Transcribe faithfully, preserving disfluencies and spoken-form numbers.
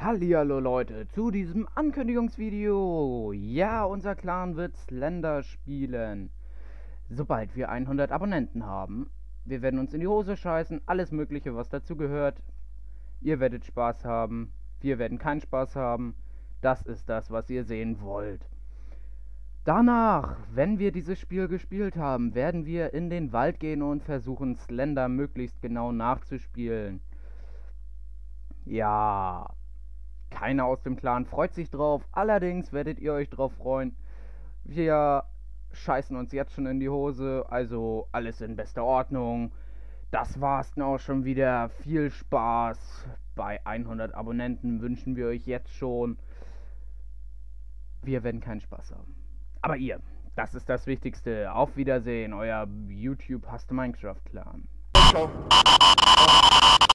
Hallihallo Leute, zu diesem Ankündigungsvideo. Ja, unser Clan wird Slender spielen, sobald wir hundert Abonnenten haben. Wir werden uns in die Hose scheißen, alles mögliche, was dazu gehört. Ihr werdet Spaß haben, wir werden keinen Spaß haben. Das ist das, was ihr sehen wollt. Danach, wenn wir dieses Spiel gespielt haben, werden wir in den Wald gehen und versuchen, Slender möglichst genau nachzuspielen. Ja... Keiner aus dem Clan freut sich drauf, allerdings werdet ihr euch drauf freuen. Wir scheißen uns jetzt schon in die Hose, also alles in bester Ordnung. Das war's dann auch schon wieder. Viel Spaß. Bei hundert Abonnenten wünschen wir euch jetzt schon. Wir werden keinen Spaß haben. Aber ihr, das ist das Wichtigste. Auf Wiedersehen, euer YouTube Hast du Minecraft Clan. Ciao.